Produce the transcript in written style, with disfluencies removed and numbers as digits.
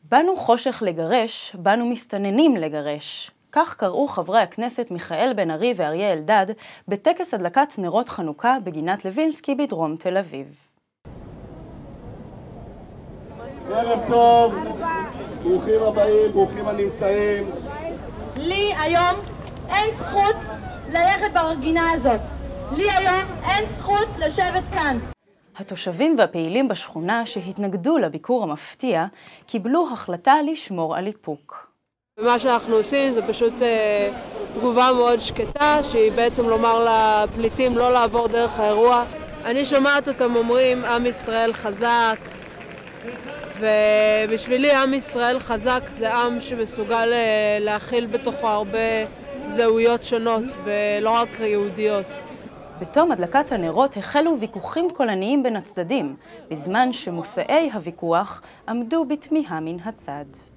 באנו חושך לגרש, באנו מסתננים לגרש. כך קראו חברי הכנסת מיכאל בן ארי ואריה אלדד בטקס הדלקת נרות חנוכה בגינת לוינסקי בדרום תל אביב. ערב טוב, ברוכים הבאים, ברוכים הנמצאים. לי היום אין זכות ללכת בגינה הזאת. לי היום אין זכות לשבת כאן. התושבים והפעילים בשכונה שהתנגדו לביקור המפתיע קיבלו החלטה לשמור על איפוק. מה שאנחנו עושים זה פשוט תגובה מאוד שקטה, שהיא בעצם לומר לפליטים לא לעבור דרך האירוע. אני שומעת אותם אומרים עם ישראל חזק, ובשבילי עם ישראל חזק זה עם שמסוגל להכיל בתוכו הרבה זהויות שונות ולא רק יהודיות. בתום הדלקת הנרות החלו ויכוחים קולניים בין הצדדים, בזמן שמושאי הוויכוח עמדו בתמיהה מן הצד.